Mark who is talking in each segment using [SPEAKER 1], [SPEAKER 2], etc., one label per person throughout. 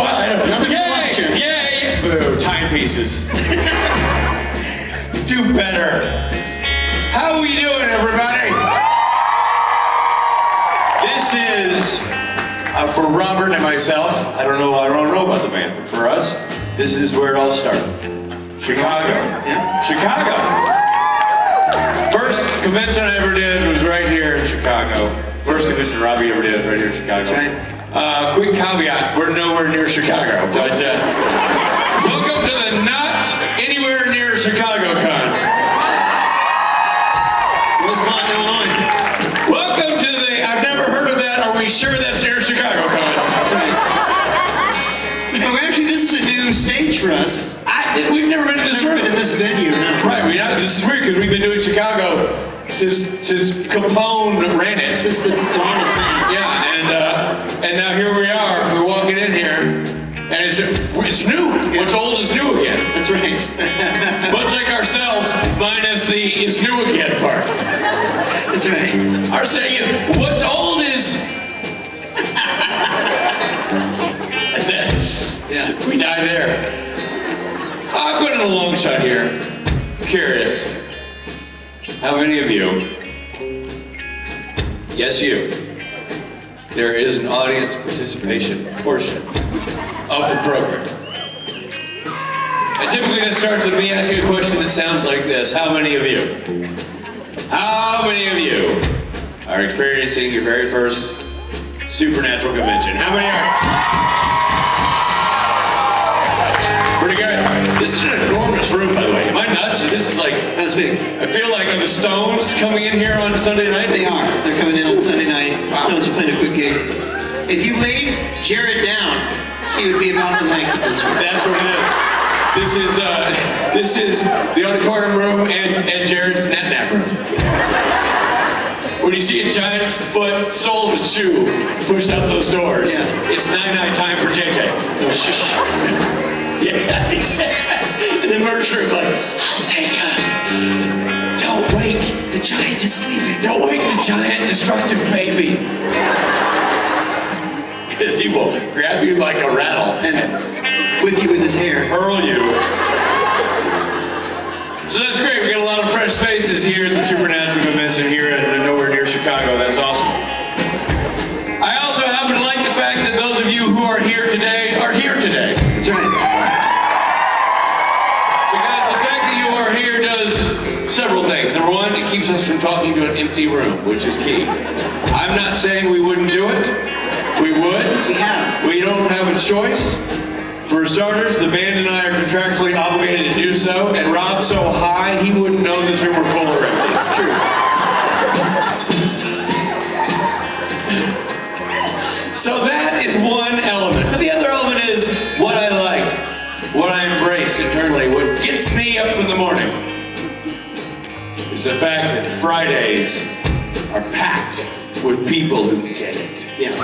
[SPEAKER 1] spotlight. Yay! Yay! Boo! Timepieces. Do better. How we doing, everybody? This is for Robert and myself. I don't know about the band, but for us, this is where it all started. Chicago.
[SPEAKER 2] Yeah.
[SPEAKER 1] Chicago. First convention I ever did was right here in Chicago. First convention Robbie ever did right here in Chicago.
[SPEAKER 2] That's right.
[SPEAKER 1] Quick caveat, we're nowhere near Chicago, but welcome to the not anywhere near Chicago Con.
[SPEAKER 2] Rosemont, Illinois.
[SPEAKER 1] Welcome to the, I've never heard of that, are we sure that's near Chicago Con?
[SPEAKER 2] That's right. Oh, actually, this is a new stage for us.
[SPEAKER 1] We've never been to this room.
[SPEAKER 2] Never been in this venue, no.
[SPEAKER 1] Right, this is weird because we've been doing Chicago since Capone ran it.
[SPEAKER 2] Since the dawn of man.
[SPEAKER 1] Yeah, and now here we are. We're walking in here, and it's new.
[SPEAKER 2] Yeah.
[SPEAKER 1] What's old is new again.
[SPEAKER 2] That's right.
[SPEAKER 1] Much like ourselves, minus the "it's new again" part.
[SPEAKER 2] That's right.
[SPEAKER 1] Our saying is, "What's old is." That's it.
[SPEAKER 2] Yeah.
[SPEAKER 1] We die there. I'm going a long shot here. Curious. How many of you? Yes, you. There is an audience participation portion of the program. And typically that starts with me asking a question that sounds like this. How many of you? How many of you are experiencing your very first supernatural convention? How many are? Pretty good. This is an enormous room, by the way. Am I nuts? This is like,
[SPEAKER 2] That's big.
[SPEAKER 1] I feel like, are the Stones coming in here on Sunday night?
[SPEAKER 2] They are. They're coming in on Sunday night.
[SPEAKER 1] Wow.
[SPEAKER 2] Stones are playing a quick gig. If you laid Jared down, he would be about the length of this room.
[SPEAKER 1] That's what it is. This is the auditorium room and Jared's nap room. When you see a giant foot, sole of his shoe pushed out those doors,
[SPEAKER 2] Yeah.
[SPEAKER 1] it's night time for JJ.
[SPEAKER 2] So shush.
[SPEAKER 1] Yeah. And then merch room like, I'll take her. Don't wake.
[SPEAKER 2] The giant is sleeping.
[SPEAKER 1] Don't wake the giant destructive baby. Because he will grab you like a rattle
[SPEAKER 2] And whip you with his hair.
[SPEAKER 1] hurl you. So that's great. We got a lot of fresh faces here at the Supernatural Convention here in nowhere near Chicago. That's awesome. I also happen to like the fact that those of you who are here today are here today.
[SPEAKER 2] That's right.
[SPEAKER 1] Because the fact that you are here does several things. Number one, it keeps us from talking to an empty room, which is key. I'm not saying we wouldn't do it. We would.
[SPEAKER 2] We have.
[SPEAKER 1] We don't have a choice. For starters, the band and I are contractually obligated to do so, and Rob's so high, he wouldn't know this room were full or empty.
[SPEAKER 2] It's true.
[SPEAKER 1] So that is one element. But the other element is what I like, what I embrace internally, what gets me up in the morning is the fact that Fridays are packed with people who get it.
[SPEAKER 2] Yeah.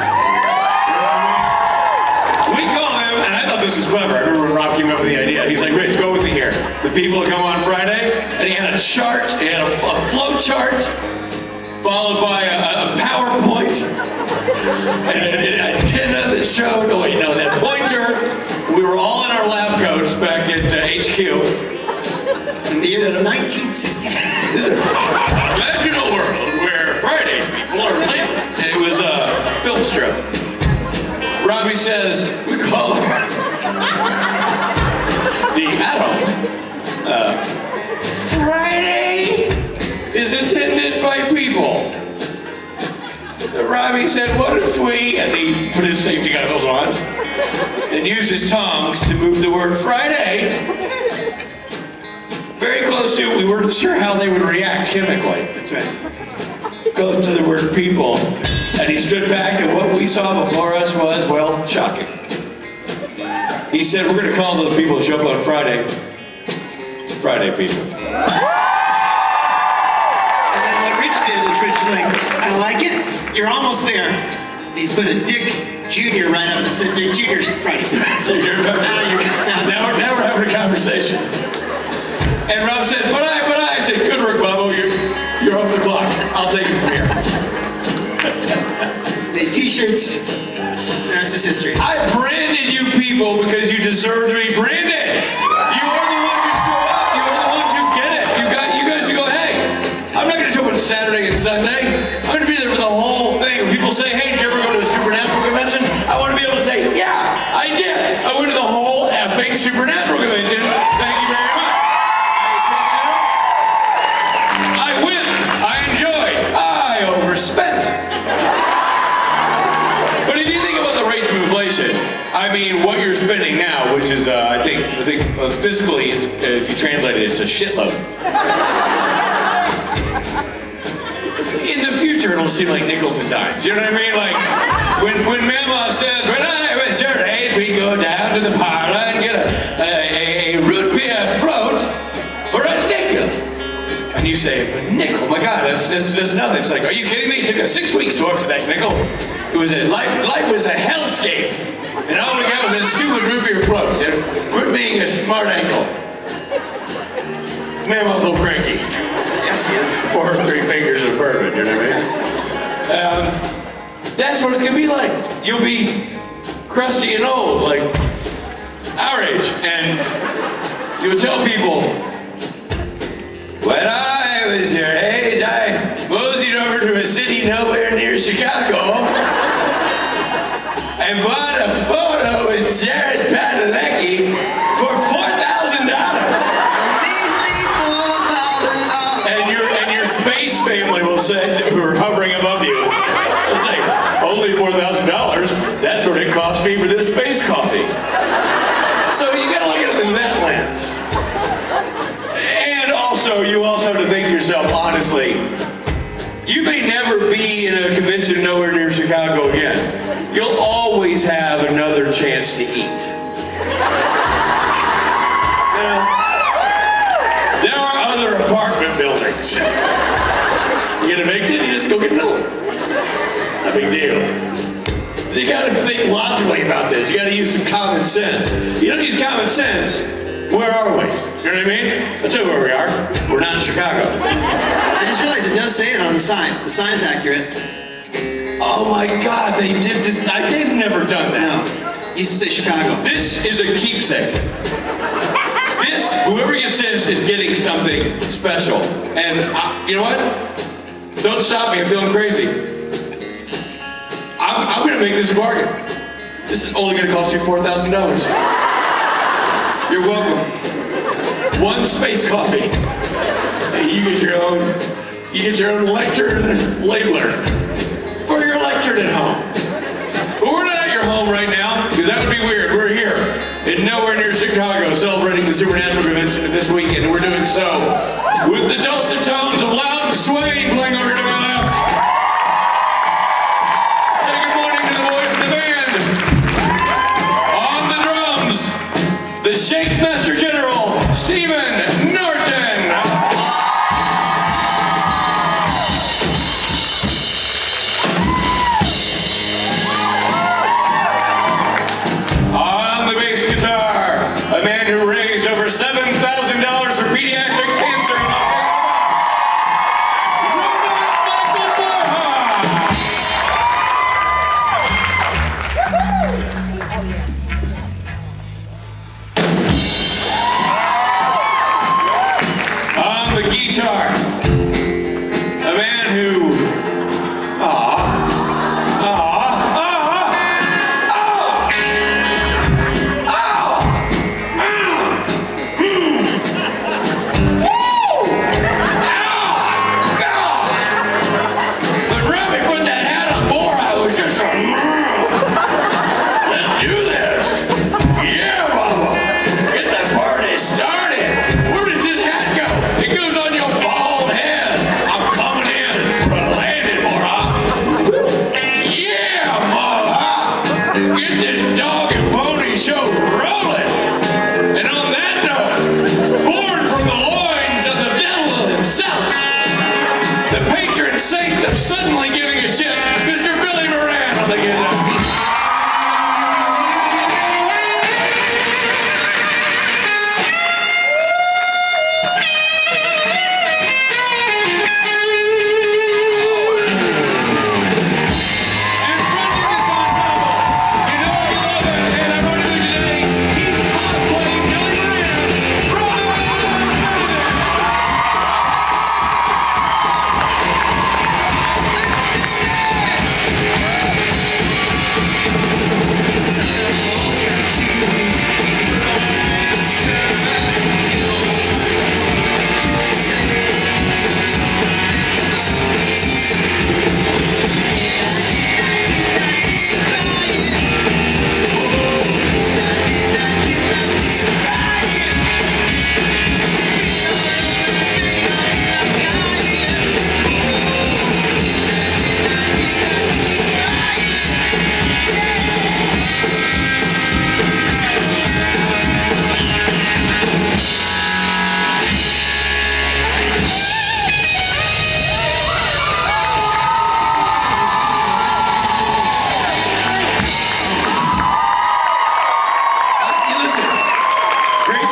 [SPEAKER 1] We call them, and I thought this was clever. I remember when Rob came up with the idea. He's like, Rich, go with me here. The people that come on Friday, and he had a chart, he had a flow chart, followed by a PowerPoint, and an antenna that showed, oh wait, no, that pointer. We were all in our lab coats back at HQ.
[SPEAKER 2] And the year was 1960.
[SPEAKER 1] Imagine a world where Friday people are late. And it was a film strip. Robbie says, we call it the Atom. Friday is attended by people. So Robbie said, what if we, and he put his safety goggles on, and used his tongs to move the word Friday very close to, we weren't sure how they would react chemically.
[SPEAKER 2] That's right.
[SPEAKER 1] Close to the word people. And he stood back, and what we saw before us was, well, shocking. He said, we're going to call those people who show up on Friday, Friday people.
[SPEAKER 2] And then what Rich did is Rich was like, I like it. You're almost there. And he put a Dick Jr. right up and said, Dick Jr.'s Friday.
[SPEAKER 1] So now we're having a conversation. And Rob said, but I said, good work, Bobo, you're off the clock. I'll take it from here.
[SPEAKER 2] The t-shirts, the rest is history.
[SPEAKER 1] I branded you people went to the whole effing Supernatural convention. Thank you very much. I went. I enjoyed. I overspent. But if you think about the rates of inflation, I mean, what you're spending now, which is, I think fiscally, if you translate it, it's a shitload. In the future, it'll seem like nickels and dimes. You know what I mean? Like, when Mama says, when I was your age, we'd go down to the parlor and get a root beer float for a nickel. And you say, a nickel? My God, that's nothing. It's like, are you kidding me? It took us 6 weeks to work for that nickel. It was life was a hellscape. And all we got was that stupid root beer float. Quit being a smart ankle. Mama's a little cranky.
[SPEAKER 2] Yeah, she is.
[SPEAKER 1] 4 or 3 fingers of bourbon, you know what I mean? That's what it's gonna be like. You'll be crusty and old, like our age, and you'll tell people, when I was your age, I moseyed over to a city nowhere near Chicago and bought a photo with Jared Padalecki for $4,000. And your space family will say, who are hovering above you, will say, only $4,000? That's what it cost me for this space coffee. So you gotta look at it through that lens. And also, you also have to think to yourself, honestly, you may never be in a convention nowhere near Chicago again. You'll always have another chance to eat. You know, there are other apartment buildings. You get evicted, you just go get another one. No big deal. So you gotta think logically about this. You gotta use some common sense. You don't use common sense, where are we? You know what I mean? I'll tell you where we are. We're not in Chicago.
[SPEAKER 2] I just realized it does say it on the sign. The sign is accurate.
[SPEAKER 1] Oh my God, they did this. They've never done that.
[SPEAKER 2] No. It used to say Chicago.
[SPEAKER 1] This is a keepsake. This, whoever gets this is getting something special. And you know what? Don't stop me, I'm feeling crazy. I'm gonna make this a bargain. This is only gonna cost you $4,000. You're welcome. 1 space coffee. You get your own lectern labeler for your lectern at home. But we're not at your home right now, because that would be weird. We're here in nowhere near Chicago celebrating the Supernatural convention this weekend, and we're doing so with the dulcet tones of Loud Swain playing over to my left. Say good morning to the boys in the band. On the drums, the Shake Master General, Stephen Norton. On the bass guitar, a man who raised over $7,000 for pediatric cancer in Robert Michael Borja.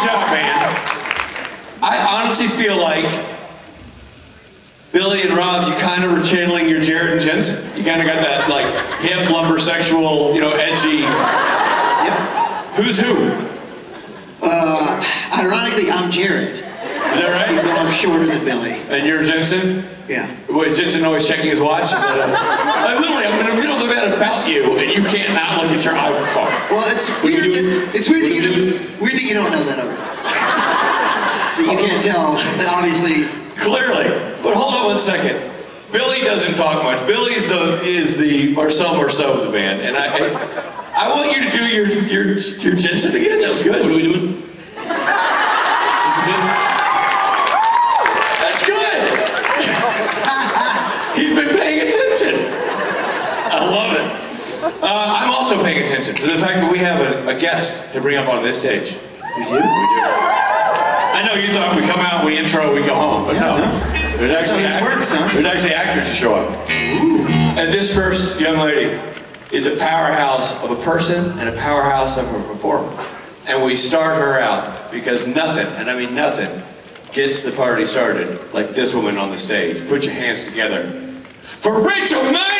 [SPEAKER 1] job, man. I honestly feel like Billy and Rob, you kind of were channeling your Jared and Jensen. You kind of got that, like, hip, lumbersexual, you know, edgy.
[SPEAKER 2] Yep.
[SPEAKER 1] Who's who?
[SPEAKER 2] Ironically, I'm Jared.
[SPEAKER 1] Is that right?
[SPEAKER 2] Even though I'm shorter than Billy.
[SPEAKER 1] And you're Jensen?
[SPEAKER 2] Yeah.
[SPEAKER 1] Was Jensen always checking his watch? Is that literally, I'm in the middle of the bed about you, and you can't not look at your iPhone.
[SPEAKER 2] Well, it's weird that you don't know that already. That you can't tell, but obviously.
[SPEAKER 1] Clearly. But hold on one second. Billy doesn't talk much. Billy is the Marcel Marceau of the band, and I want you to do your Jensen again. That was good. What are we doing? Is it good? That's good. He's been paying attention. I love it. I'm also paying attention to the fact that we have a guest to bring up on this stage.
[SPEAKER 2] We do?
[SPEAKER 1] We do. I know you thought we come out, we intro, we go home, but no. There's actually there's actually actors to show up.
[SPEAKER 2] Ooh.
[SPEAKER 1] And this first young lady is a powerhouse of a person and a powerhouse of a performer. And we start her out because nothing, and I mean nothing, gets the party started like this woman on the stage. Put your hands together for Rachel May!